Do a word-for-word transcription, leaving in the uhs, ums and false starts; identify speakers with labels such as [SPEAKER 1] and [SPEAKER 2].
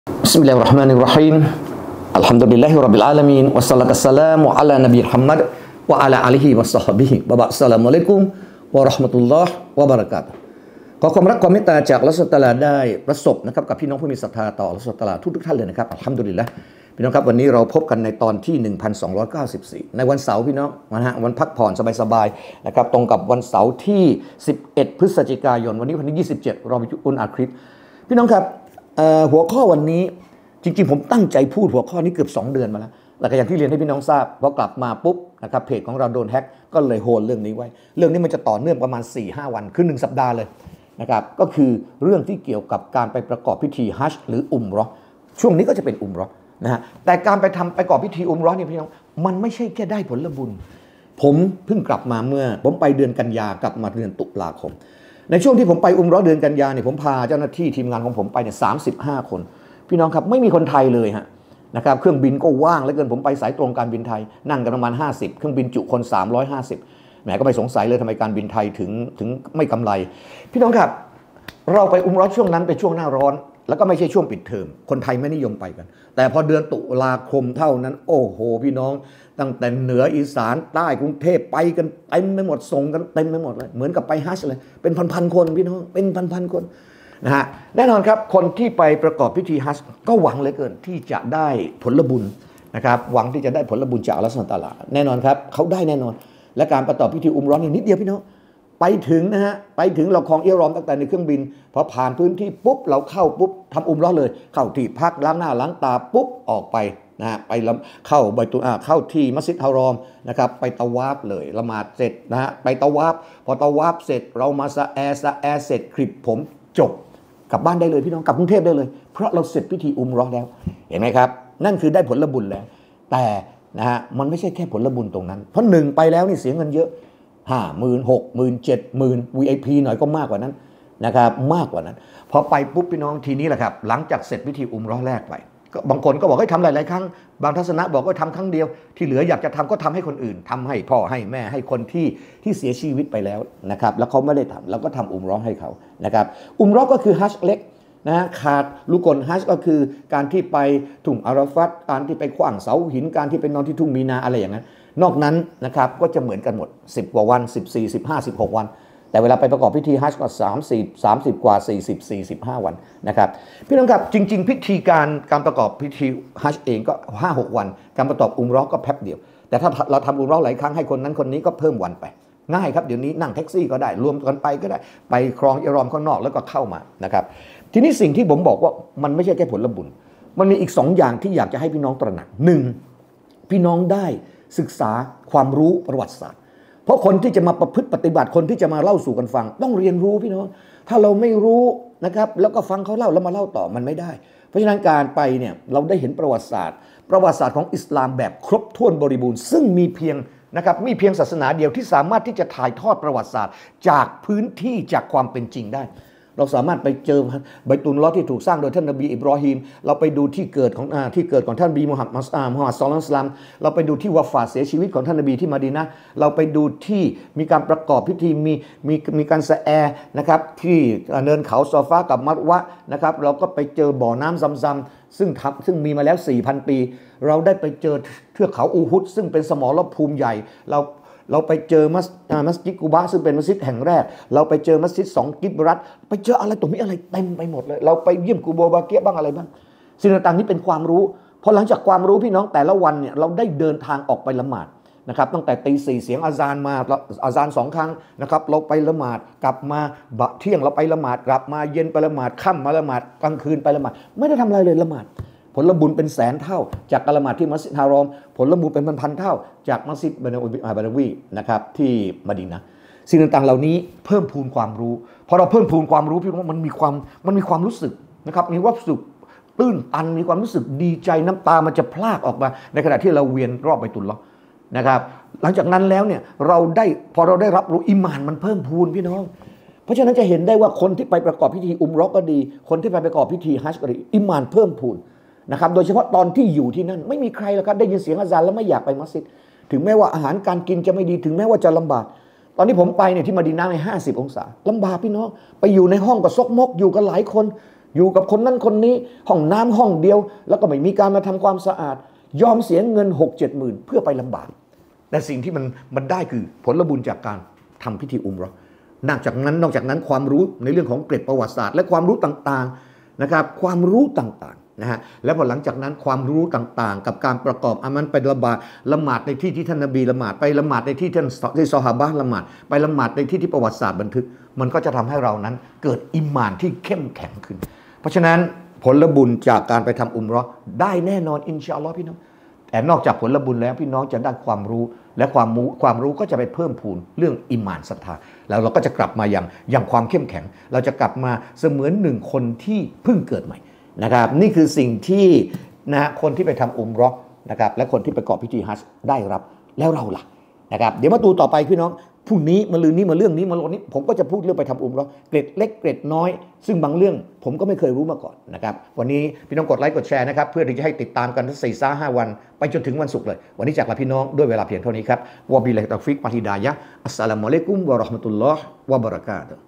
[SPEAKER 1] بسم الله الرحمن الرحيم الحمد لله رب العالمين والصلاة والسلام على نبي محمد وعلى آله وصحبه وبعد السلام عليكم ورحمة الله وبركاتهขอความรักความเมตตาจากอัลเลาะห์ซุบฮานะฮูวะตะอาลาได้ประสบนะครับกับพี่น้องผู้มีศรัทธาต่ออัลเลาะห์ซุบฮานะฮูวะตะอาลาทุกๆท่านเลยนะครับอัลฮัมดุลิลละห์พี่น้องครับวันนี้เราพบกันในตอนที่หนึ่งพันสองร้อยเก้าสิบสี่ในวันเสาร์พี่น้องนะฮะวันพักผ่อนสบายๆนะครับตรงกับวันเสาร์ที่สิบเอ็ดพฤศจิกายนวันนี้วันที่ยี่สิบเจ็ดรอบิอุลอาคริดพี่น้องครับหัวข้อวันนี้จริงๆผมตั้งใจพูดหัวข้อนี้เกือบสองเดือนมาแล้วแล้วก็อย่างที่เรียนให้พี่น้องทราบพอกลับมาปุ๊บนะครับเพจของเราโดนแฮ็กก็เลยโฮลเรื่องนี้ไว้เรื่องนี้มันจะต่อเนื่องประมาณ สี่ห้า วันคือหนึ่งสัปดาห์เลยนะครับก็คือเรื่องที่เกี่ยวกับการไปประกอบพิธีฮัจญ์หรืออุมเราะห์ช่วงนี้ก็จะเป็นอุมเราะห์นะฮะแต่การไปทำไปประกอบพิธีอุมเราะห์นี่พี่น้องมันไม่ใช่แค่ได้ผลบุญผมเพิ่งกลับมาเมื่อผมไปเดือนกันยากลับมาเดือนตุลาคมในช่วงที่ผมไปอุมเราะห์เดือนกันยาเนี่ยผมพาเจ้าหน้าที่ทีมงานของผมไปเนี่ยสามสิบห้าคนพี่น้องครับไม่มีคนไทยเลยฮะนะครับเครื่องบินก็ว่างเหลือเกินผมไปสายตรงการบินไทยนั่งกันประมาณห้าสิบเครื่องบินจุคนสามร้อยห้าสิบแหมก็ไม่สงสัยเลยทำไมการบินไทยถึงถึงไม่กำไรพี่น้องครับเราไปอุมเราะห์ช่วงนั้นเป็นช่วงหน้าร้อนแล้วก็ไม่ใช่ช่วงปิดเทอมคนไทยไม่นิยมไปกันแต่พอเดือนตุลาคมเท่านั้นโอ้โหพี่น้องตั้งแต่เหนืออีสานใต้กรุงเทพไปกันเต็มไปหมดส่งกันเต็มไปหมดเลยเหมือนกับไปฮัจญ์เลยเป็นพันๆคนพี่น้องเป็นพันๆคนนะฮะแน่นอนครับคนที่ไปประกอบพิธีฮัจญ์ก็หวังเหลือเกินที่จะได้ผลบุญนะครับหวังที่จะได้ผลบุญจากอัลเลาะห์ซุบฮานะฮูวะตะอาลาแน่นอนครับเขาได้แน่นอนและการประกอบพิธีอุมเราะห์นี่นิดเดียวพี่น้องไปถึงนะฮะไปถึงเราคลองเอียรอมตั้งแต่ในเครื่องบินพอผ่านพื้นที่ปุ๊บเราเข้าปุ๊บทำอุมเราะห์เลยเข้าที่พักล้างหน้าล้างตาปุ๊บออกไปนะฮะไปเข้าไบตุลอาเข้าที่มัสยิดฮารอมนะครับไปตะวาฟเลยละหมาดเสร็จนะฮะไปตะวาฟพอตะวาฟเสร็จเรามาสะแอสะแอเสร็จคลิปผมจบกลับบ้านได้เลยพี่น้องกลับกรุงเทพได้เลยเพราะเราเสร็จพิธีอุมเราะห์แล้วเห็นไหมครับนั่นคือได้ผลบุญแล้วแต่นะฮะมันไม่ใช่แค่ผลบุญตรงนั้นเพราะหนึ่งไปแล้วนี่เสียเงินเยอะห้าหมื่นหกหมื่นเจ็ดหมื่น วี ไอ พี หน่อยก็มากกว่านั้นนะครับมากกว่านั้นพอไปปุ๊บพี่น้องทีนี้แหละครับหลังจากเสร็จพิธีอุมเราะห์แรกไปก็บางคนก็บอกให้ทำหลายๆครั้งบางทัศนะบอกว่าทำครั้งเดียวที่เหลืออยากจะทำก็ทำให้คนอื่นทำให้พ่อให้แม่ให้คนที่ที่เสียชีวิตไปแล้วนะครับแล้วเขาไม่ได้ทำเราก็ทำอุมเราะห์ให้เขานะครับอุมเราะห์ก็คือฮัจญ์เล็กนะขาดลูกกลฮัจญ์ก็คือการที่ไปทุ่งอาราฟัตการที่ไปขว้างเสาหินการที่ไปนอนที่ทุ่งมีนาอะไรอย่างนั้นนอกนั้นนะครับก็จะเหมือนกันหมดสิบกว่าวันสิบสี่ สิบห้า สิบหกวันแต่เวลาไปประกอบพิธีฮัจญ์ก็สามสิบ สามสิบกว่าสี่สิบ สี่สิบห้าวันนะครับพี่น้องครับจริงๆพิธีการการประกอบพิธีฮัจญ์เองก็ ห้าหก วันการประกอบอุมเราะห์ก็แป๊บเดียวแต่ถ้าเราทำอุมเราะห์หลายครั้งให้คนนั้นคนนี้ก็เพิ่มวันไปง่ายครับเดี๋ยวนี้นั่งแท็กซี่ก็ได้รวมกันไปก็ได้ไปคลองอิรอมข้างนอกแล้วก็เข้ามานะครับทีนี้สิ่งที่ผมบอกว่ามันไม่ใช่แค่ผลบุญมันมีอีกสองอย่างที่อยากจะให้พี่น้องตระหนักหนึ่งพี่น้องได้ศึกษาความรู้ประวัติศาสตร์เพราะคนที่จะมาประพฤติปฏิบัติคนที่จะมาเล่าสู่กันฟังต้องเรียนรู้พี่น้องถ้าเราไม่รู้นะครับแล้วก็ฟังเขาเล่าแล้วมาเล่าต่อมันไม่ได้เพราะฉะนั้นการไปเนี่ยเราได้เห็นประวัติศาสตร์ประวัติศาสตร์ของอิสลามแบบครบถ้วนบริบูรณ์ซึ่งมีเพียงนะครับมีเพียงศาสนาเดียวที่สามารถที่จะถ่ายทอดประวัติศาสตร์จากพื้นที่จากความเป็นจริงได้เราสามารถไปเจอไบตุลลอฮ์ที่ถูกสร้างโดยท่านนบีอิบรอฮีมเราไปดูที่เกิดของที่เกิดของท่านนบีมุฮัมมัดมุฮัมมัดศ็อลลัลลอฮุอะลัยฮิวะซัลลัมเราไปดูที่วะฟาตเสียชีวิตของท่านนบีที่มะดีนะห์เราไปดูที่มีการประกอบพิธีมีมีมีการสะแอนะครับที่เนินเขาซอฟากับมัรวะนะครับเราก็ไปเจอบ่อน้ำซัมซัมซึ่งทำซึ่งมีมาแล้ว สี่พัน ปีเราได้ไปเจอเทือกเขาอูฮุดซึ่งเป็นสมรภูมิใหญ่เราเราไปเจอมัสมัสยิดกูบะซึ่งเป็นมัสยิดแห่งแรกเราไปเจอมัสยิดสองกิบรัตไปเจออะไรตรงนี้อะไรเต็มไปหมดเลยเราไปเยี่ยมกูโบบาเกียบ้างอะไรบ้างสิ่งต่างๆนี้เป็นความรู้พอหลังจากความรู้พี่น้องแต่ละวันเนี่ยเราได้เดินทางออกไปละหมาดนะครับตั้งแต่ตีสี่เสียงอาซานมาอาซานสองครั้งนะครับเราไปละหมาดกลับมาบะเที่ยงเราไปละหมาดกลับมาเย็นไปละหมาดค่ำมาละหมาดกลางคืนไปละหมาดไม่ได้ทำอะไรเลยละหมาดผลบุญเป็นแสนเท่าจากการละหมาดที่มัสยิดฮารอมผลบุญเป็นพันๆเท่าจากมัสยิดบานาวีนะครับที่มะดีนะห์สิ่งต่างๆเหล่านี้เพิ่มพูนความรู้พอเราเพิ่มพูนความรู้พี่น้องมันมีความมันมีความรู้สึกนะครับมีความรู้สึกตื้นตันมีความรู้สึกดีใจน้ำตามันจะพลากออกมาในขณะที่เราเวียนรอบไบตุลลอฮ์นะครับหลังจากนั้นแล้วเนี่ยเราได้พอเราได้รับรู้อิมานมันเพิ่มพูนพี่น้องเพราะฉะนั้นจะเห็นได้ว่าคนที่ไปประกอบพิธีอุมเราะห์ก็ดีคนที่ไปประกอบพิธีฮัจญ์ก็ดีอิมานเพิ่มพูนนะครับโดยเฉพาะตอนที่อยู่ที่นั่นไม่มีใครหรอกครับได้ยินเสียงอาซานแล้วไม่อยากไปมัสยิดถึงแม้ว่าอาหารการกินจะไม่ดีถึงแม้ว่าจะลำบากตอนนี้ผมไปเนี่ยที่มะดีนะห์ในห้าสิบองศาลำบากพี่น้องไปอยู่ในห้องกับซกมกอยู่กันหลายคนอยู่กับคนนั้นคนนี้ห้องน้ำห้องเดียวแล้วก็ไม่มีการมาทำความสะอาดยอมเสียเงิน หกเจ็ด หมื่นเพื่อไปลำบากแต่สิ่งที่มันมันได้คือผลบุญจากการทำพิธีอุมเราะห์นอกจากนั้นนอกจากนั้นความรู้ในเรื่องของเกร็ดประวัติศาสตร์และความรู้ต่างๆนะครับความรู้ต่างๆนะฮะแล้วพอหลังจากนั้นความรู้ต่างๆกับการประกอบอามันไปละบาละหมาดในที่ที่ท่านนบีละหมาดไปละหมาดในที่ท่านที่ซอฮาบะห์ละหมาดไปละหมาดในที่ที่ประวัติศาสตร์บันทึกมันก็จะทำให้เรานั้นเกิดอิมานที่เข้มแข็งขึ้นเพราะฉะนั้นผลบุญจากการไปทำอุมเราะห์ได้แน่นอนอินชาอัลลอฮ์พี่น้องแต่นอกจากผลบุญแล้วพี่น้องจะได้ความรู้และความรู้ความรู้ก็จะไปเพิ่มพูนเรื่องอิมานศรัทธาแล้วเราก็จะกลับมาอย่างอย่างความเข้มแข็งเราจะกลับมาเสมือนหนึ่งคนที่เพิ่งเกิดใหม่นะครับนี่คือสิ่งที่นะคนที่ไปทำอุมเราะห์นะครับและคนที่ประกอบพิธีฮัจญ์ได้รับแล้วเราล่ะนะครับเดี๋ยวมาดูต่อไปพี่น้องพรุ่งนี้มาลืนนี้มาเรื่องนี้มาโลนี้ผมก็จะพูดเรื่องไปทำอุมเราะห์เกร็ดเล็กเกร็ดน้อยซึ่งบางเรื่องผมก็ไม่เคยรู้มาก่อนนะครับวันนี้พี่น้องกดไลค์กดแชร์นะครับเพื่อที่จะให้ติดตามกันทั้งสี่ซ่าห้าวันไปจนถึงวันศุกร์เลยวันนี้จากลาพี่น้องด้วยเวลาเพียงเท่านี้ครับวะบิลลาฮิตอฟิกวะฮิดายะฮ์อัสสลามุอะลัยกุมวะเราะห์มะตุลลอฮ์วะบะเราะกาตุฮ์